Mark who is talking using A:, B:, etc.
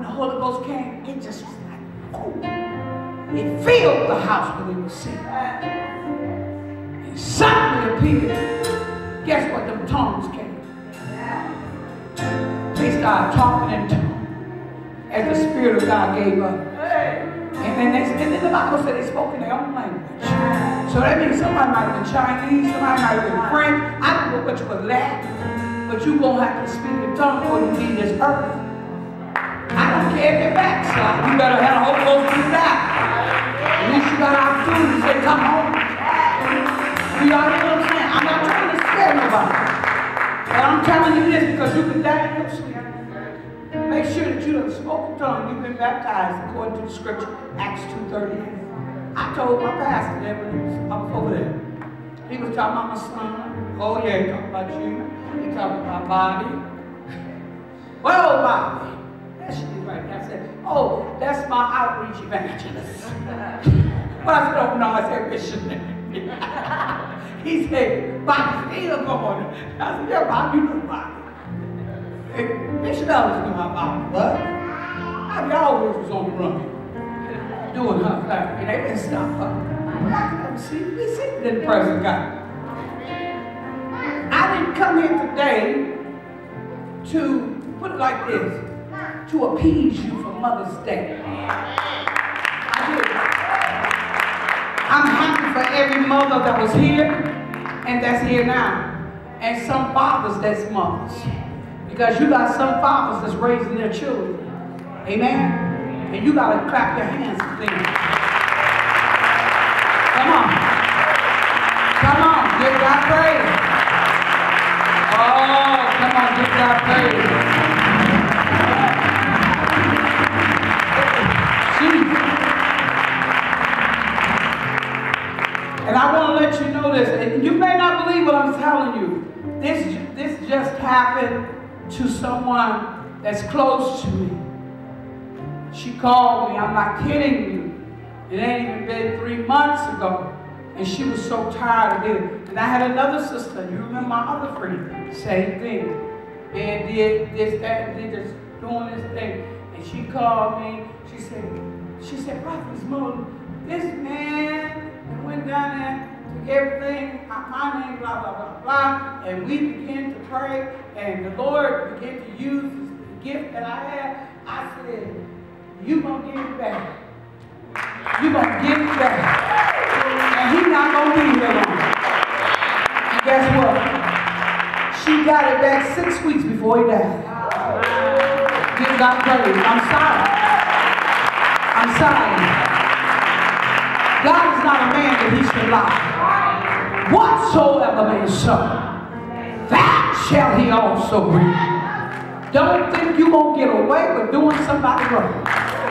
A: the Holy Ghost came, it just was like, oh, it filled the house when they were singing. And suddenly appeared, guess what? Them tongues came. They started talking in tongues as the Spirit of God gave up. And then the Bible said they spoke in their own language. So that means somebody might have been Chinese, somebody might have been French. I don't know what you was Latin, but you're going to have to speak in tongues before you leave this earth. I don't care if you're backslide. You better have the Holy Ghost to that. At least you got an opportunity to say, come home. You already know what I'm saying? I'm not trying to scare nobody. But I'm telling you this because you can die in your sleep. Make sure that you have spoken tongue. You've been baptized according to the scripture, Acts 2:38. I told my pastor that when I was over there. He was talking about my son. Oh yeah, he talking about you. He talking about Bobby. Well, Bobby. That shit is right. I said, oh, that's my outreach evangelist. But I said, oh no, I said missionary. He said, Bobby, still going. I said, yeah, Bobby, you know Bobby. Bishop Ellis knew how Bobby was. Bobby always was on the run, doing her thing, and they didn't stop her. But I could never see the present God. I didn't come here today to put it like this, to appease you for Mother's Day. I did. I'm happy for every mother that was here and that's here now, and some fathers that's mothers. Because you got some fathers that's raising their children. Amen? And you got to clap your hands for them. Come on. Come on. Give God praise. Oh, come on. Give God praise. Jesus. And I want to let you know this. And you may not believe what I'm telling you. This just happened to someone that's close to me. She called me, I'm not kidding you. It ain't even been 3 months ago. And she was so tired of it. And I had another sister, you remember my other friend, same thing. And did this, that, and did this, doing this thing. And she called me, she said, Prophetess Moton, this man went down there, took everything, my name, blah, blah, blah, blah. And we began to pray. And the Lord began to use the gift that I had. I said, you're going to give it back. You're going to give it back. And he's not going to be here long. And guess what? She got it back 6 weeks before he died. Give God praise. I'm sorry. I'm sorry. God is not a man that he should lie. Whatsoever man sow, that shall he also reap. Don't think you're going to get away with doing somebody wrong.